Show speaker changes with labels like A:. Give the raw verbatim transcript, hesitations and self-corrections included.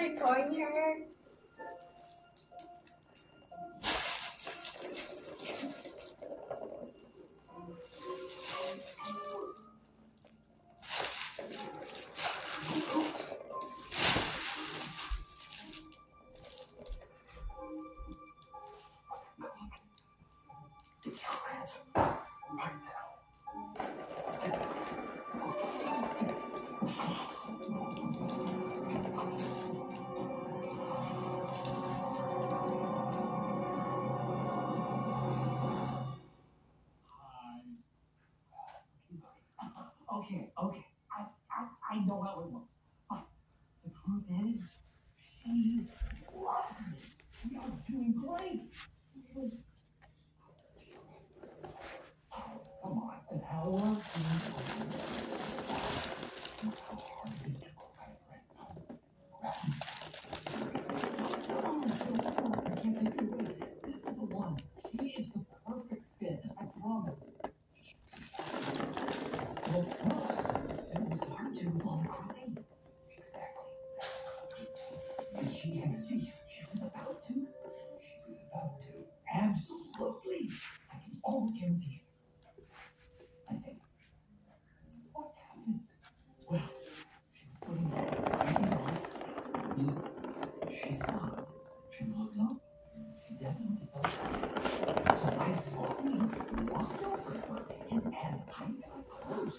A: recording her?
B: Okay, okay, I, I, I know how it looks, but the truth is, she loves me. We are doing great. Come on, an hour? This is the one. She is the perfect fit. I promise. Well, it was hard to while crying. Exactly. Did she have see? She was about to. She was about to. Absolutely. I can almost guarantee it. I think. What happened? Well, she was putting everything else. She stopped. She looked up. She definitely felt it. So I slowly walked over to her, and as I got close,